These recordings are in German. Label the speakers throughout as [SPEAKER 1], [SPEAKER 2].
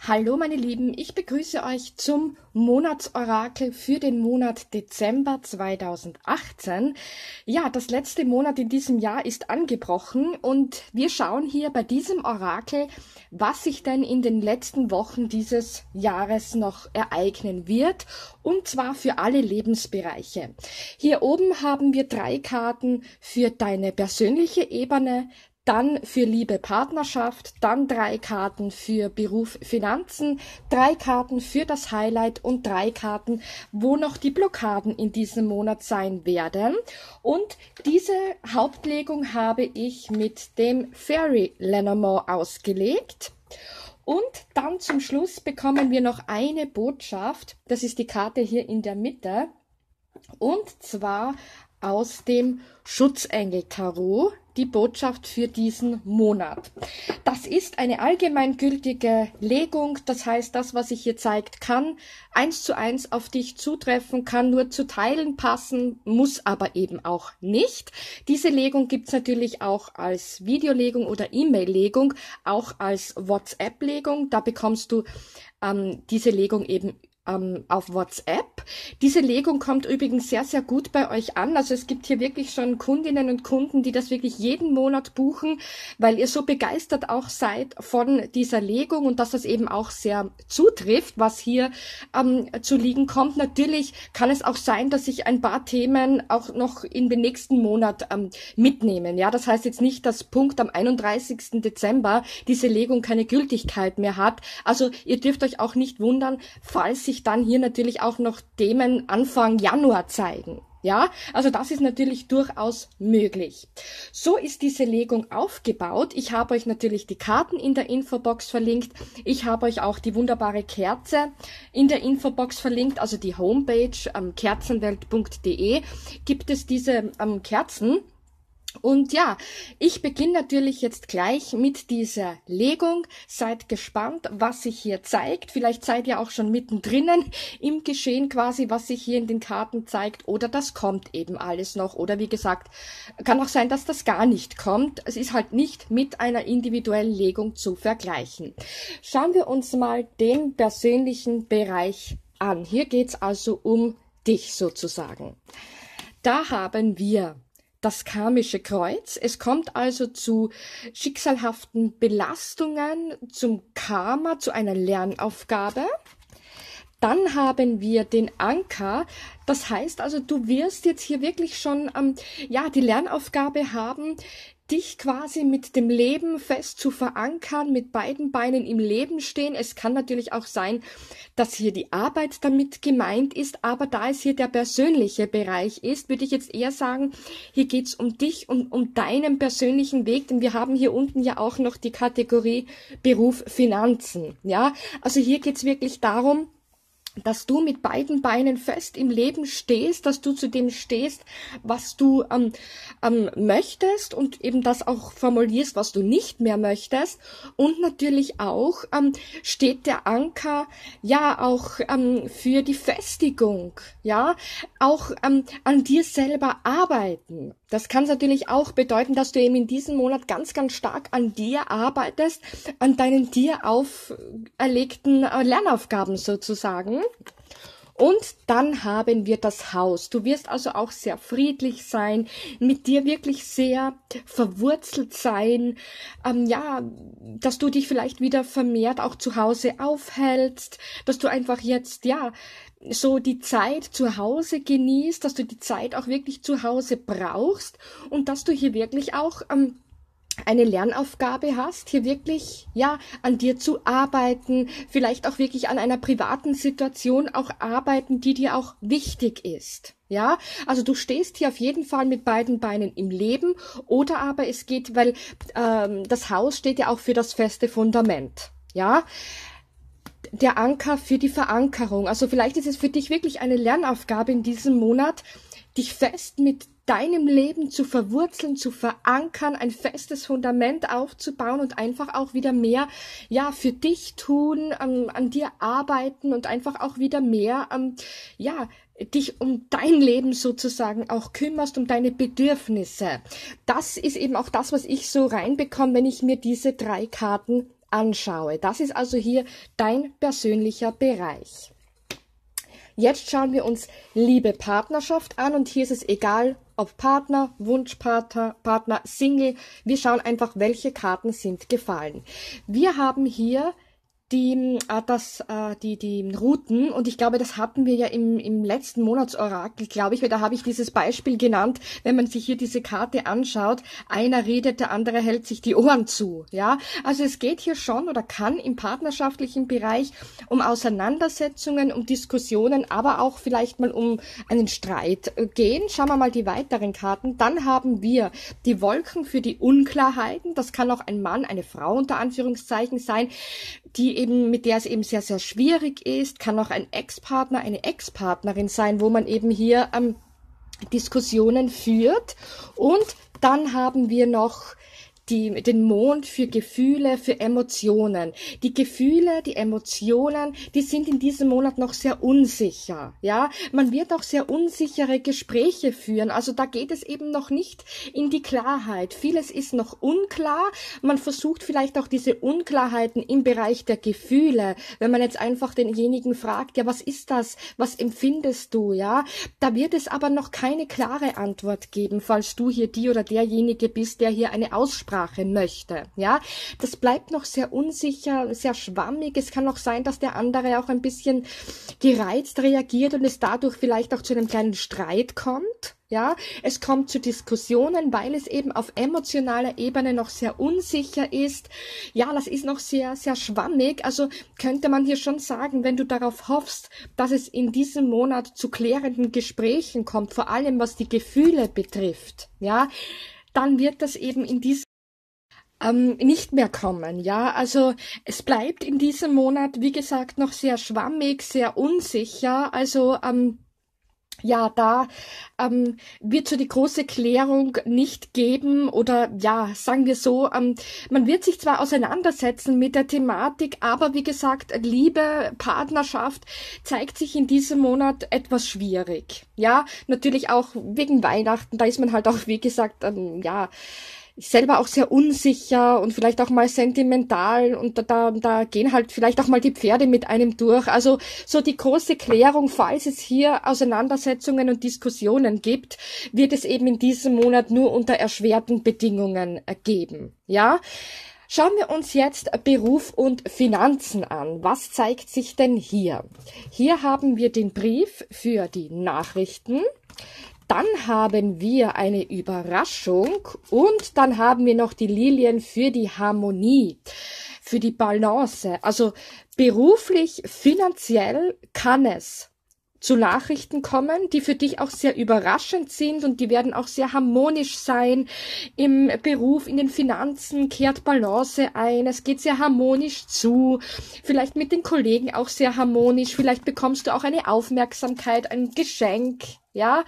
[SPEAKER 1] Hallo meine Lieben, ich begrüße euch zum Monatsorakel für den Monat Dezember 2018. Ja, das letzte Monat in diesem Jahr ist angebrochen und wir schauen hier bei diesem Orakel, was sich denn in den letzten Wochen dieses Jahres noch ereignen wird, und zwar für alle Lebensbereiche. Hier oben haben wir 3 Karten für deine persönliche Ebene, dann für Liebe, Partnerschaft, dann 3 Karten für Beruf, Finanzen, 3 Karten für das Highlight und 3 Karten, wo noch die Blockaden in diesem Monat sein werden. Und diese Hauptlegung habe ich mit dem Fairy Lenormand ausgelegt. Und dann zum Schluss bekommen wir noch eine Botschaft, das ist die Karte hier in der Mitte, und zwar aus dem Schutzengel-Tarot, die Botschaft für diesen Monat. Das ist eine allgemeingültige Legung, das heißt, das, was sich hier zeigt, kann 1:1 auf dich zutreffen, kann nur zu Teilen passen, muss aber eben auch nicht. Diese Legung gibt's natürlich auch als Videolegung oder E-Mail-Legung, auch als WhatsApp-Legung. Da bekommst du diese Legung eben auf WhatsApp. Diese Legung kommt übrigens sehr, sehr gut bei euch an. Also es gibt hier wirklich schon Kundinnen und Kunden, die das wirklich jeden Monat buchen, weil ihr so begeistert auch seid von dieser Legung und dass das eben auch sehr zutrifft, was hier zu liegen kommt. Natürlich kann es auch sein, dass sich ein paar Themen auch noch in den nächsten Monat mitnehmen. Ja, das heißt jetzt nicht, dass Punkt am 31. Dezember diese Legung keine Gültigkeit mehr hat. Also ihr dürft euch auch nicht wundern, falls sich dann hier natürlich auch noch Themen Anfang Januar zeigen. Ja, also das ist natürlich durchaus möglich. So ist diese Legung aufgebaut. Ich habe euch natürlich die Karten in der Infobox verlinkt. Ich habe euch auch die wunderbare Kerze in der Infobox verlinkt, also die Homepage kerzenwelt.de gibt es diese Kerzen. Und ja, ich beginne natürlich jetzt gleich mit dieser Legung. Seid gespannt, was sich hier zeigt. Vielleicht seid ihr auch schon mittendrin im Geschehen quasi, was sich hier in den Karten zeigt. Oder das kommt eben alles noch. Oder wie gesagt, kann auch sein, dass das gar nicht kommt. Es ist halt nicht mit einer individuellen Legung zu vergleichen. Schauen wir uns mal den persönlichen Bereich an. Hier geht's also um dich sozusagen. Da haben wir das karmische Kreuz. Es kommt also zu schicksalhaften Belastungen, zum Karma, zu einer Lernaufgabe. Dann haben wir den Anker. Das heißt also, du wirst jetzt hier wirklich schon die Lernaufgabe haben, dich quasi mit dem Leben fest zu verankern, mit beiden Beinen im Leben stehen. Es kann natürlich auch sein, dass hier die Arbeit damit gemeint ist, aber da es hier der persönliche Bereich ist, würde ich jetzt eher sagen, hier geht's um dich und um deinen persönlichen Weg, denn wir haben hier unten ja auch noch die Kategorie Beruf, Finanzen. Ja, also hier geht's wirklich darum, dass du mit beiden Beinen fest im Leben stehst, dass du zu dem stehst, was du möchtest und eben das auch formulierst, was du nicht mehr möchtest. Und natürlich auch steht der Anker ja auch für die Festigung, ja, auch an dir selber arbeiten. Das kann natürlich auch bedeuten, dass du eben in diesem Monat ganz, ganz stark an dir arbeitest, an deinen dir auferlegten Lernaufgaben sozusagen. Und dann haben wir das Haus. Du wirst also auch sehr friedlich sein, mit dir wirklich sehr verwurzelt sein, dass du dich vielleicht wieder vermehrt auch zu Hause aufhältst, dass du einfach jetzt, so die Zeit zu Hause genießt, dass du die Zeit auch wirklich zu Hause brauchst und dass du hier wirklich auch eine Lernaufgabe hast, hier wirklich, an dir zu arbeiten, vielleicht auch wirklich an einer privaten Situation auch arbeiten, die dir auch wichtig ist. Ja, also du stehst hier auf jeden Fall mit beiden Beinen im Leben, oder aber es geht, weil das Haus steht ja auch für das feste Fundament. Ja, der Anker für die Verankerung. Also vielleicht ist es für dich wirklich eine Lernaufgabe in diesem Monat, dich fest mit deinem Leben zu verwurzeln, zu verankern, ein festes Fundament aufzubauen und einfach auch wieder mehr, für dich tun, an dir arbeiten und einfach auch wieder mehr, dich um dein Leben sozusagen auch kümmerst, um deine Bedürfnisse. Das ist eben auch das, was ich so reinbekomme, wenn ich mir diese 3 Karten anschaue. Das ist also hier dein persönlicher Bereich. Jetzt schauen wir uns Liebe, Partnerschaft an und hier ist es egal, ob Partner, Wunschpartner, Partner, Single. Wir schauen einfach, welche Karten sind gefallen. Wir haben hier die Routen und ich glaube, das hatten wir ja im letzten Monatsorakel, glaube ich, weil da habe ich dieses Beispiel genannt, wenn man sich hier diese Karte anschaut, einer redet, der andere hält sich die Ohren zu, ja, also es geht hier schon oder kann im partnerschaftlichen Bereich um Auseinandersetzungen, um Diskussionen, aber auch vielleicht mal um einen Streit gehen. Schauen wir mal die weiteren Karten. Dann haben wir die Wolken für die Unklarheiten, das kann auch ein Mann, eine Frau unter Anführungszeichen sein, mit der es eben sehr, sehr schwierig ist, kann auch ein Ex-Partner, eine Ex-Partnerin sein, wo man eben hier Diskussionen führt. Und dann haben wir noch den Mond für Gefühle, für Emotionen. Die Gefühle, die Emotionen, die sind in diesem Monat noch sehr unsicher, ja. Man wird auch sehr unsichere Gespräche führen, also da geht es eben noch nicht in die Klarheit. Vieles ist noch unklar. Man versucht vielleicht auch diese Unklarheiten im Bereich der Gefühle, wenn man jetzt einfach denjenigen fragt, ja, was ist das? Was empfindest du, ja? Da wird es aber noch keine klare Antwort geben, falls du hier die oder derjenige bist, der hier eine Aussprache möchte, ja, das bleibt noch sehr unsicher, sehr schwammig. Es kann auch sein, dass der andere auch ein bisschen gereizt reagiert und es dadurch vielleicht auch zu einem kleinen Streit kommt. Ja, es kommt zu Diskussionen, weil es eben auf emotionaler Ebene noch sehr unsicher ist. Ja, das ist noch sehr, sehr schwammig. Also könnte man hier schon sagen, wenn du darauf hoffst, dass es in diesem Monat zu klärenden Gesprächen kommt, vor allem was die Gefühle betrifft, ja, dann wird das eben in diesem nicht mehr kommen, ja, also es bleibt in diesem Monat, wie gesagt, noch sehr schwammig, sehr unsicher, also ja, da wird so die große Klärung nicht geben oder ja, sagen wir so, man wird sich zwar auseinandersetzen mit der Thematik, aber wie gesagt, Liebe, Partnerschaft zeigt sich in diesem Monat etwas schwierig, ja, natürlich auch wegen Weihnachten, da ist man halt auch, wie gesagt, ja, selber auch sehr unsicher und vielleicht auch mal sentimental und da gehen halt vielleicht auch mal die Pferde mit einem durch. Also so die große Klärung, falls es hier Auseinandersetzungen und Diskussionen gibt, wird es eben in diesem Monat nur unter erschwerten Bedingungen geben. Ja? Schauen wir uns jetzt Beruf und Finanzen an. Was zeigt sich denn hier? Hier haben wir den Brief für die Nachrichten. Dann haben wir eine Überraschung und dann haben wir noch die Lilien für die Harmonie, für die Balance. Also beruflich, finanziell kann es zu Nachrichten kommen, die für dich auch sehr überraschend sind und die werden auch sehr harmonisch sein. Im Beruf, in den Finanzen kehrt Balance ein, es geht sehr harmonisch zu, vielleicht mit den Kollegen auch sehr harmonisch, vielleicht bekommst du auch eine Aufmerksamkeit, ein Geschenk, ja,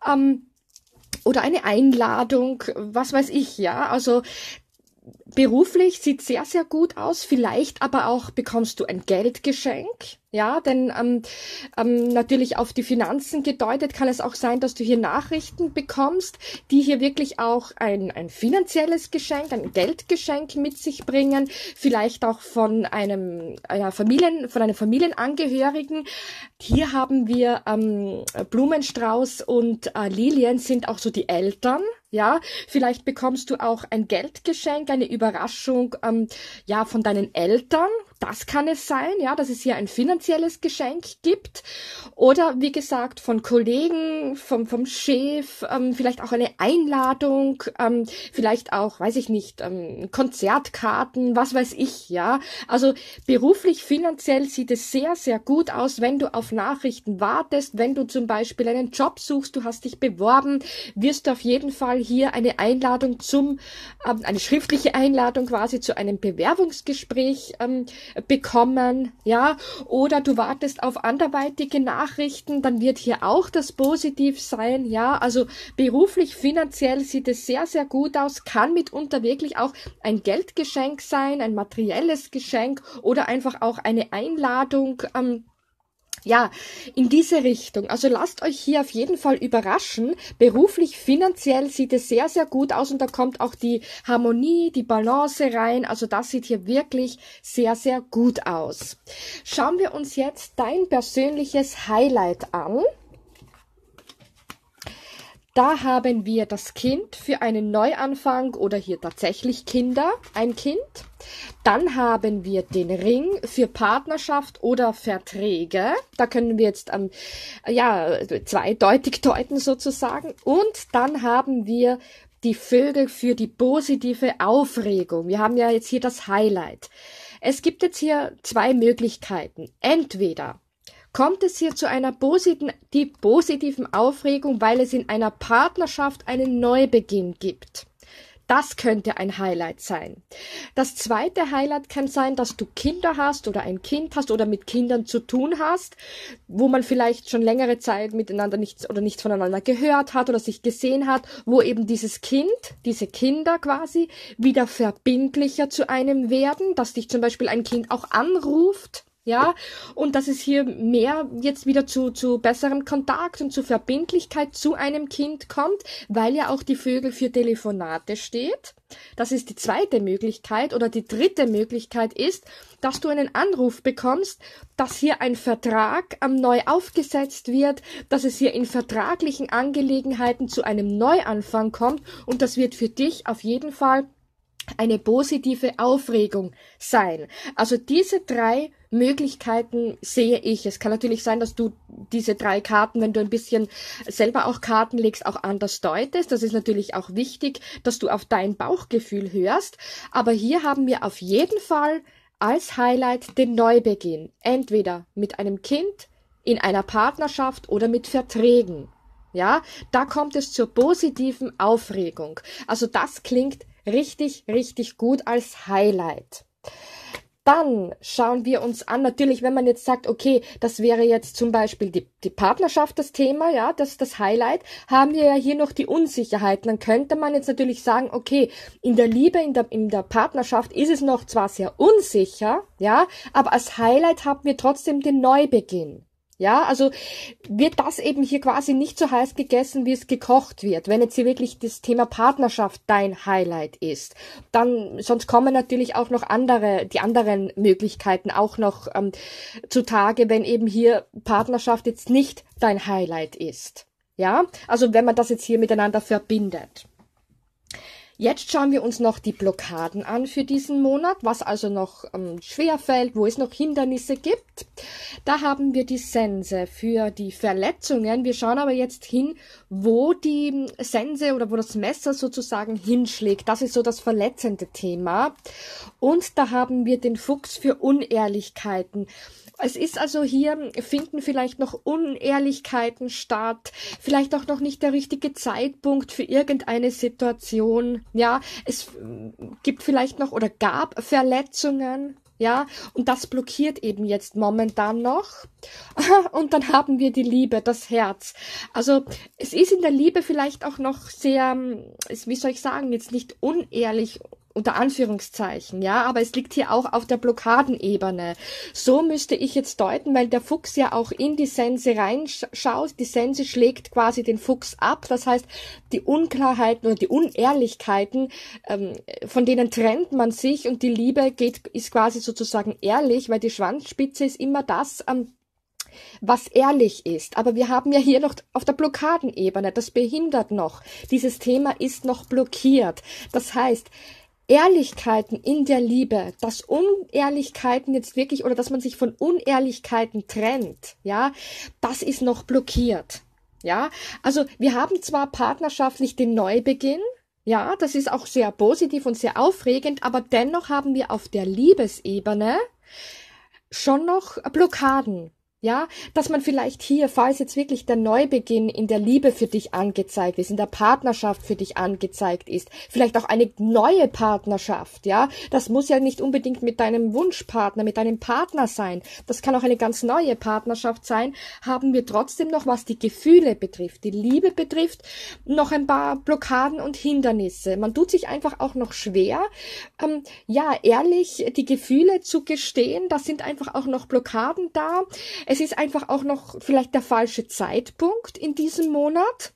[SPEAKER 1] oder eine Einladung, was weiß ich, ja, also beruflich sieht sehr, sehr gut aus, vielleicht aber auch bekommst du ein Geldgeschenk, ja, denn natürlich auf die Finanzen gedeutet kann es auch sein, dass du hier Nachrichten bekommst, die hier wirklich auch ein finanzielles Geschenk, ein Geldgeschenk mit sich bringen, vielleicht auch von einem Familienangehörigen. Hier haben wir Blumenstrauß und Lilien sind auch so die Eltern. Ja, vielleicht bekommst du auch ein Geldgeschenk, eine Überraschung, ja, von deinen Eltern. Das kann es sein, ja, dass es hier ein finanzielles Geschenk gibt. Oder, wie gesagt, von Kollegen, vom Chef, vielleicht auch eine Einladung, vielleicht auch, weiß ich nicht, Konzertkarten, was weiß ich, ja. Also beruflich, finanziell sieht es sehr, sehr gut aus, wenn du auf Nachrichten wartest, wenn du zum Beispiel einen Job suchst, du hast dich beworben, wirst du auf jeden Fall hier eine Einladung eine schriftliche Einladung quasi zu einem Bewerbungsgespräch bekommen, ja, oder du wartest auf anderweitige Nachrichten, dann wird hier auch das positiv sein, ja, also beruflich, finanziell sieht es sehr, sehr gut aus, kann mitunter wirklich auch ein Geldgeschenk sein, ein materielles Geschenk oder einfach auch eine Einladung, Ja, in diese Richtung. Also lasst euch hier auf jeden Fall überraschen. Beruflich, finanziell sieht es sehr, sehr gut aus und da kommt auch die Harmonie, die Balance rein. Also das sieht hier wirklich sehr, sehr gut aus. Schauen wir uns jetzt dein persönliches Highlight an. Da haben wir das Kind für einen Neuanfang oder hier tatsächlich Kinder, ein Kind. Dann haben wir den Ring für Partnerschaft oder Verträge. Da können wir jetzt zweideutig deuten sozusagen. Und dann haben wir die Vögel für die positive Aufregung. Wir haben ja jetzt hier das Highlight. Es gibt jetzt hier zwei Möglichkeiten. Entweder kommt es hier zu einer positiven Aufregung, weil es in einer Partnerschaft einen Neubeginn gibt. Das könnte ein Highlight sein. Das zweite Highlight kann sein, dass du Kinder hast oder ein Kind hast oder mit Kindern zu tun hast, wo man vielleicht schon längere Zeit miteinander nichts voneinander gehört hat oder sich gesehen hat, wo eben dieses Kind, diese Kinder quasi wieder verbindlicher zu einem werden, dass dich zum Beispiel ein Kind auch anruft. Ja, und dass es hier mehr jetzt wieder zu besserem Kontakt und zu Verbindlichkeit zu einem Kind kommt, weil ja auch die Vögel für Telefonate steht. Das ist die zweite Möglichkeit. Oder die dritte Möglichkeit ist, dass du einen Anruf bekommst, dass hier ein Vertrag neu aufgesetzt wird, dass es hier in vertraglichen Angelegenheiten zu einem Neuanfang kommt und das wird für dich auf jeden Fall eine positive Aufregung sein. Also diese drei Möglichkeiten sehe ich. Es kann natürlich sein, dass du diese drei Karten, wenn du ein bisschen selber auch Karten legst, auch anders deutest. Das ist natürlich auch wichtig, dass du auf dein Bauchgefühl hörst. Aber hier haben wir auf jeden Fall als Highlight den Neubeginn. Entweder mit einem Kind, in einer Partnerschaft oder mit Verträgen. Ja, da kommt es zur positiven Aufregung. Also das klingt richtig, richtig gut als Highlight. Dann schauen wir uns an, natürlich, wenn man jetzt sagt, okay, das wäre jetzt zum Beispiel die Partnerschaft das Thema, ja, das Highlight, haben wir ja hier noch die Unsicherheiten. Dann könnte man jetzt natürlich sagen, okay, in der Liebe, in der Partnerschaft ist es noch zwar sehr unsicher, ja, aber als Highlight haben wir trotzdem den Neubeginn. Ja, also wird das eben hier quasi nicht so heiß gegessen, wie es gekocht wird. Wenn jetzt hier wirklich das Thema Partnerschaft dein Highlight ist, dann, sonst kommen natürlich auch noch die anderen Möglichkeiten auch noch zutage, wenn eben hier Partnerschaft jetzt nicht dein Highlight ist. Ja, also wenn man das jetzt hier miteinander verbindet. Jetzt schauen wir uns noch die Blockaden an für diesen Monat, was also noch schwerfällt, wo es noch Hindernisse gibt. Da haben wir die Sense für die Verletzungen. Wir schauen aber jetzt hin, wo die Sense oder wo das Messer sozusagen hinschlägt. Das ist so das verletzende Thema. Und da haben wir den Fuchs für Unehrlichkeiten. Es ist also hier, finden vielleicht noch Unehrlichkeiten statt, vielleicht auch noch nicht der richtige Zeitpunkt für irgendeine Situation, ja, es gibt vielleicht noch oder gab Verletzungen, ja, und das blockiert eben jetzt momentan noch. Und dann haben wir die Liebe, das Herz. Also es ist in der Liebe vielleicht auch noch sehr, wie soll ich sagen, jetzt nicht unehrlich, unter Anführungszeichen, ja, aber es liegt hier auch auf der Blockadenebene. So müsste ich jetzt deuten, weil der Fuchs ja auch in die Sense reinschaut. Die Sense schlägt quasi den Fuchs ab. Das heißt, die Unklarheiten oder die Unehrlichkeiten, von denen trennt man sich und die Liebe ist quasi sozusagen ehrlich, weil die Schwanzspitze ist immer das, was ehrlich ist. Aber wir haben ja hier noch auf der Blockadenebene, das behindert noch. Dieses Thema ist noch blockiert. Das heißt, Ehrlichkeiten in der Liebe, dass Unehrlichkeiten jetzt wirklich oder dass man sich von Unehrlichkeiten trennt, ja, das ist noch blockiert, ja. Also wir haben zwar partnerschaftlich den Neubeginn, ja, das ist auch sehr positiv und sehr aufregend, aber dennoch haben wir auf der Liebesebene schon noch Blockaden. Ja, dass man vielleicht hier, falls jetzt wirklich der Neubeginn in der Liebe für dich angezeigt ist, in der Partnerschaft für dich angezeigt ist, vielleicht auch eine neue Partnerschaft, ja, das muss ja nicht unbedingt mit deinem Wunschpartner, mit deinem Partner sein, das kann auch eine ganz neue Partnerschaft sein, haben wir trotzdem noch, was die Gefühle betrifft, die Liebe betrifft, noch ein paar Blockaden und Hindernisse. Man tut sich einfach auch noch schwer, ja, ehrlich die Gefühle zu gestehen, da sind einfach auch noch Blockaden da. es ist einfach auch noch vielleicht der falsche Zeitpunkt in diesem Monat.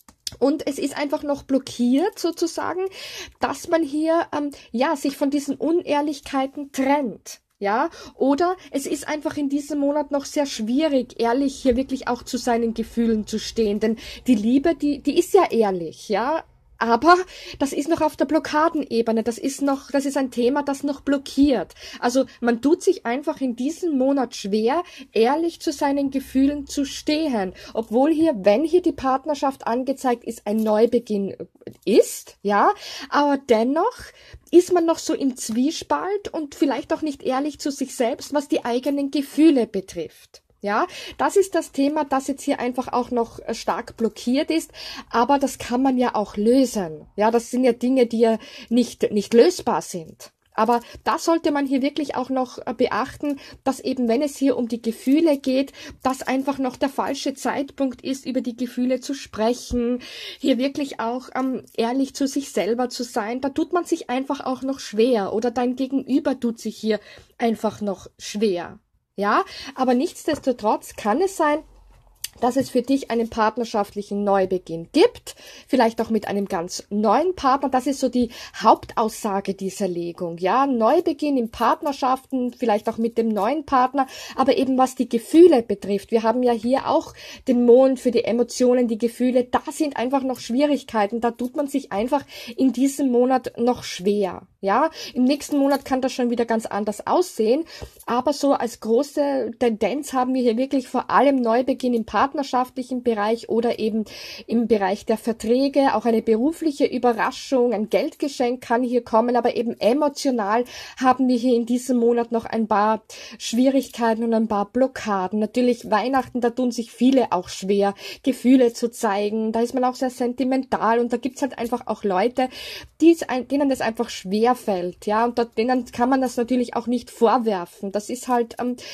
[SPEAKER 1] Und es ist einfach noch blockiert sozusagen, dass man hier sich von diesen Unehrlichkeiten trennt. Ja, oder es ist einfach in diesem Monat noch sehr schwierig, ehrlich hier wirklich auch zu seinen Gefühlen zu stehen, denn die Liebe, die ist ja ehrlich, ja. Aber das ist noch auf der Blockadenebene, das ist ein Thema, das noch blockiert. Also man tut sich einfach in diesem Monat schwer, ehrlich zu seinen Gefühlen zu stehen. Obwohl wenn hier die Partnerschaft angezeigt ist, ein Neubeginn ist, ja, aber dennoch ist man noch so im Zwiespalt und vielleicht auch nicht ehrlich zu sich selbst, was die eigenen Gefühle betrifft. Ja, das ist das Thema, das jetzt hier einfach auch noch stark blockiert ist, aber das kann man ja auch lösen. Ja, das sind ja Dinge, die ja nicht lösbar sind. Aber da sollte man hier wirklich auch noch beachten, dass eben, wenn es hier um die Gefühle geht, das einfach noch der falsche Zeitpunkt ist, über die Gefühle zu sprechen, hier wirklich auch ehrlich zu sich selber zu sein. Da tut man sich einfach auch noch schwer oder dein Gegenüber tut sich hier einfach noch schwer. Ja, aber nichtsdestotrotz kann es sein, dass es für dich einen partnerschaftlichen Neubeginn gibt, vielleicht auch mit einem ganz neuen Partner. Das ist so die Hauptaussage dieser Legung. Ja, Neubeginn in Partnerschaften, vielleicht auch mit dem neuen Partner, aber eben was die Gefühle betrifft. Wir haben ja hier auch den Mond für die Emotionen, die Gefühle. Da sind einfach noch Schwierigkeiten. Da tut man sich einfach in diesem Monat noch schwer. Ja, im nächsten Monat kann das schon wieder ganz anders aussehen, aber so als große Tendenz haben wir hier wirklich vor allem Neubeginn im partnerschaftlichen Bereich oder eben im Bereich der Verträge, auch eine berufliche Überraschung, ein Geldgeschenk kann hier kommen, aber eben emotional haben wir hier in diesem Monat noch ein paar Schwierigkeiten und ein paar Blockaden. Natürlich Weihnachten, da tun sich viele auch schwer, Gefühle zu zeigen, da ist man auch sehr sentimental und da gibt's halt einfach auch Leute, denen das einfach schwer fällt, ja, und denen kann man das natürlich auch nicht vorwerfen. Das ist halt,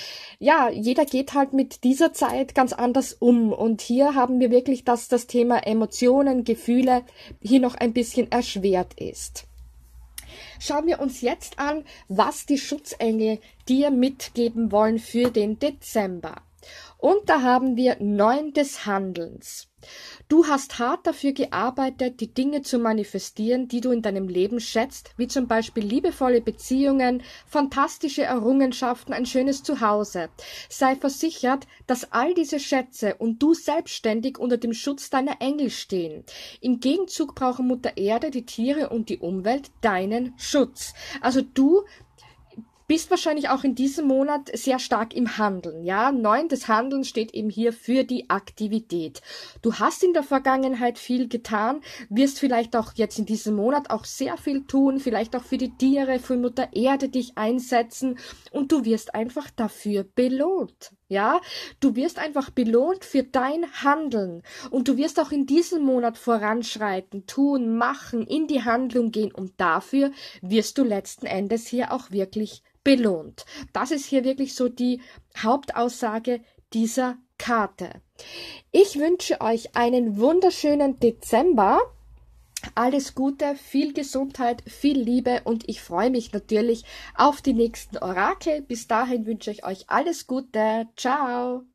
[SPEAKER 1] jeder geht halt mit dieser Zeit ganz anders um und hier haben wir wirklich, dass das Thema Emotionen, Gefühle hier noch ein bisschen erschwert ist. Schauen wir uns jetzt an, was die Schutzengel dir mitgeben wollen für den Dezember. Und da haben wir 9 des Handelns. Du hast hart dafür gearbeitet, die Dinge zu manifestieren, die du in deinem Leben schätzt, wie zum Beispiel liebevolle Beziehungen, fantastische Errungenschaften, ein schönes Zuhause. Sei versichert, dass all diese Schätze und du selbstständig unter dem Schutz deiner Engel stehen. Im Gegenzug brauchen Mutter Erde, die Tiere und die Umwelt deinen Schutz. Also du bist wahrscheinlich auch in diesem Monat sehr stark im Handeln, ja. 9 des Handelns steht eben hier für die Aktivität. Du hast in der Vergangenheit viel getan, wirst vielleicht auch jetzt in diesem Monat auch sehr viel tun, vielleicht auch für die Tiere, für Mutter Erde dich einsetzen und du wirst einfach dafür belohnt. Ja, du wirst einfach belohnt für dein Handeln und du wirst auch in diesem Monat voranschreiten, tun, machen, in die Handlung gehen und dafür wirst du letzten Endes hier auch wirklich belohnt. Das ist hier wirklich so die Hauptaussage dieser Karte. Ich wünsche euch einen wunderschönen Dezember. Alles Gute, viel Gesundheit, viel Liebe und ich freue mich natürlich auf die nächsten Orakel. Bis dahin wünsche ich euch alles Gute. Ciao!